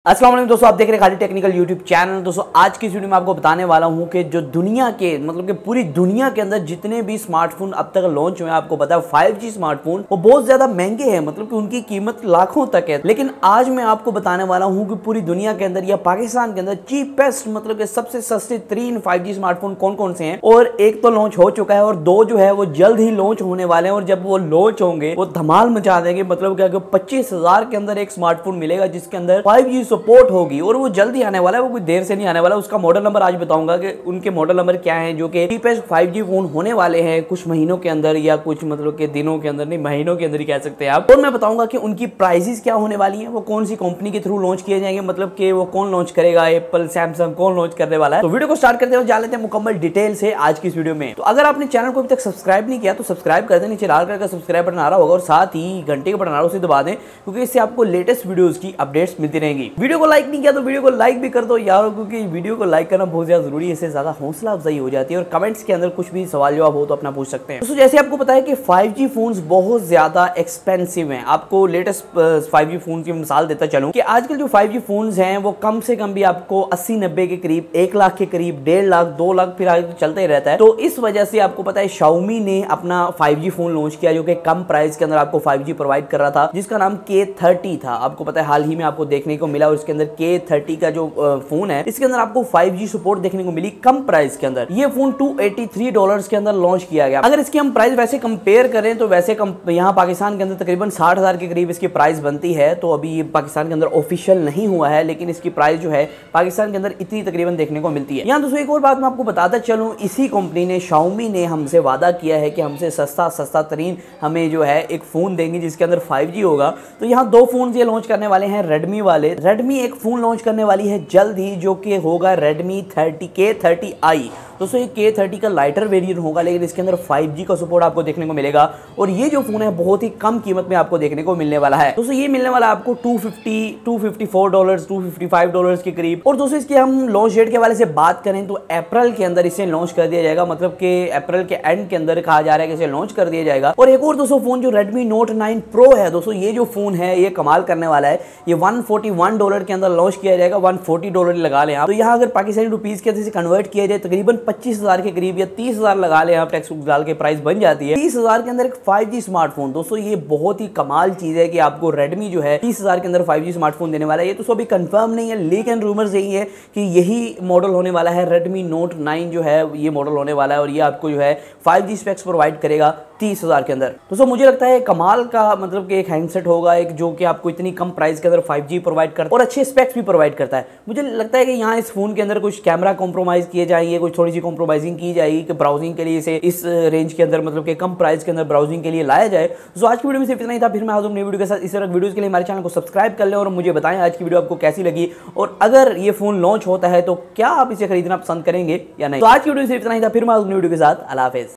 अस्सलाम वालेकुम दोस्तों, आप देख रहे हैं खाली टेक्निकल यूट्यूब चैनल। दोस्तों आज की इस वीडियो में आपको बताने वाला हूं कि जो दुनिया के मतलब कि पूरी दुनिया के अंदर जितने भी स्मार्टफोन अब तक लॉन्च हुए हैं, आपको पता है 5G स्मार्टफोन वो बहुत ज्यादा महंगे हैं, मतलब कि उनकी कीमत लाखों तक है। लेकिन आज मैं आपको बताने वाला हूं कि पूरी दुनिया के अंदर या पाकिस्तान के अंदर चीपेस्ट मतलब कि सबसे सस्ते 3 5G स्मार्टफोन कौन कौन से हैं, और एक तो लॉन्च हो चुका है और दो जो है वो जल्द ही लॉन्च होने वाले हैं। और जब वो लॉन्च होंगे वो धमाल मचा देंगे, मतलब क्या 25,000 के अंदर एक स्मार्टफोन मिलेगा जिसके अंदर 5G सपोर्ट होगी और वो जल्दी आने वाला है, वो कोई देर से नहीं आने वाला। उसका मॉडल नंबर आज बताऊंगा कि उनके मॉडल नंबर क्या है, जो कि चीपेस्ट 5G फोन होने वाले हैं कुछ महीनों के अंदर, या कुछ मतलब के दिनों के अंदर, नहीं महीनों के अंदर ही कह सकते हैं आप। और मैं बताऊंगा कि उनकी प्राइसेस क्या होने वाली है, वो कौन सी कंपनी के थ्रू लॉन्च किए जाएंगे, मतलब कि वो कौन लॉन्च करेगा, एप्पल सैमसंग कौन लॉन्च करने वाला है। तो वीडियो को स्टार्ट करते हुए जान लेते हैं मुकम्मल डिटेल से आज की इस वीडियो में। तो अगर आपने चैनल को अभी तक सब्सक्राइब नहीं किया तो सब्सक्राइब कर दें, नीचे लाल कलर का सब्सक्राइब बटन आ रहा होगा और साथ ही घंटे का बटन आ रहा है उसे दबा दें, क्योंकि इससे आपको लेटेस्ट वीडियोस की अपडेट्स मिलती रहेंगी। वीडियो को लाइक नहीं किया तो वीडियो को लाइक भी कर दो यार, क्योंकि वीडियो को लाइक करना बहुत ज्यादा जरूरी है, इससे ज्यादा हौसला अफजाई हो जाती है। और कमेंट्स के अंदर कुछ भी सवाल जवाब हो तो अपना पूछ सकते हैं। दोस्तों जैसे आपको पता है कि 5G फोन्स बहुत ज्यादा एक्सपेंसिव हैं। आपको लेटेस्ट 5G फोन की मिसाल देता चलूं कि आजकल जो 5G फोन्स हैं वो कम से कम भी आपको 80-90 के करीब, 1 लाख के करीब, 1.5 लाख, 2 लाख फिर आगे तो चलता ही रहता है। तो इस वजह से आपको पता है Xiaomi ने अपना 5G फोन लॉन्च किया, जो कि कम प्राइस के अंदर आपको 5G प्रोवाइड कर रहा था, जिसका नाम K30 था। आपको पता है हाल ही में आपको देखने को मिला, और इसके अंदर K30 का जो फोन है इसके अंदर आपको 5G सपोर्ट देखने को मिली कम प्राइस के अंदर। ये फोन $283 के अंदर लॉन्च किया गया। अगर इसकी हम प्राइस वैसे कंपेयर करें तो वैसे यहाँ पाकिस्तान के अंदर तकरीबन 60,000 के करीब इसकी प्राइस बनती है। तो अभी ये पाकिस्तान के अंदर ऑफिशियल नहीं हुआ है, लेकिन इसकी प्राइस जो है पाकिस्तान के अंदर इतनी तकरीबन देखने को मिलती है। यहाँ दोस्तों एक और बात मैं आपको बताता चलूं, इसी कंपनी ने Xiaomi ने हमसे वादा किया है कि हमसे सस्ता तरीन हमें जो है एक फोन देंगे जिसके अंदर 5G होगा। तो यहाँ दो फोन ये लॉन्च करने वाले हैं रेडमी वाले। रेडमी एक फोन लॉन्च करने वाली है जल्द ही, जो कि होगा Redmi K30i। दोस्तों ये K30 का लाइटर वेरिएंट होगा, लेकिन इसके अंदर 5G का सपोर्ट आपको देखने को मिलेगा। और ये जो फोन है बहुत ही कम कीमत में आपको देखने को मिलने वाला है। दोस्तों ये मिलने वाला है आपको $254, $255 के करीब। और दोस्तों इसकी हम लॉन्च डेट के हवाले से बात करें तो अप्रैल के अंदर इसे लॉन्च कर दिया जाएगा, मतलब कि अप्रैल के एंड के अंदर कहा जा रहा है कि इसे लॉन्च कर दिया जाएगा। और एक और दोस्तों फोन जो Redmi Note 9 Pro है, दोस्तों ये जो फोन है ये कमाल करने वाला है। ये $141 के अंदर लॉन्च किया जाएगा, $140 लगा लें आप। तो यहाँ अगर पाकिस्तानी रुपीज के से कन्वर्ट किया जाए तकरीबन 25,000 के करीब या 30,000 लगा ले आप, टैक्स डाल के प्राइस बन जाती है 30,000 के अंदर एक 5G स्मार्टफोन। दोस्तों ये बहुत ही कमाल चीज है कि आपको Redmi जो है 30,000 के अंदर 5G स्मार्टफोन देने वाला है। ये तो अभी कंफर्म नहीं है, लेकिन रूमर्स यही है कि यही मॉडल होने वाला है। Redmi Note 9 जो है ये मॉडल होने वाला है, और ये आपको जो है 5G स्पेक्स प्रोवाइड करेगा 30,000 के अंदर। दोस्तों मुझे लगता है कमाल का मतलब कि एक हैंडसेट होगा, एक जो कि आपको इतनी कम प्राइस के अंदर 5G प्रोवाइड करता है और अच्छे स्पेक्स भी प्रोवाइड करता है। मुझे लगता है कि यहाँ इस फोन के अंदर कुछ कैमरा कॉम्प्रोमाइज किए जाएंगे, कुछ थोड़ी सी कॉम्प्रोमाइजिंग की जाएगी कि ब्राउजिंग के लिए इसे इस रेंज के अंदर मतलब कि कम प्राइस के अंदर ब्राउजिंग के लिए लाया जाए। तो आज की वीडियो में सिर्फ इतना ही था। फिर मैं हाजिर नई वीडियो के साथ। इस तरह वीडियोस के लिए हमारे चैनल को सब्सक्राइब कर लें और मुझे बताएं आज की वीडियो आपको कैसी लगी, और अगर ये फोन लॉन्च होता है तो क्या आप इसे खरीदना पसंद करेंगे या नहीं। तो आज की वीडियो में सिर्फ इतना ही था। फिर मैं हाजिर नई वीडियो के साथ। अल्लाह हाफिज़।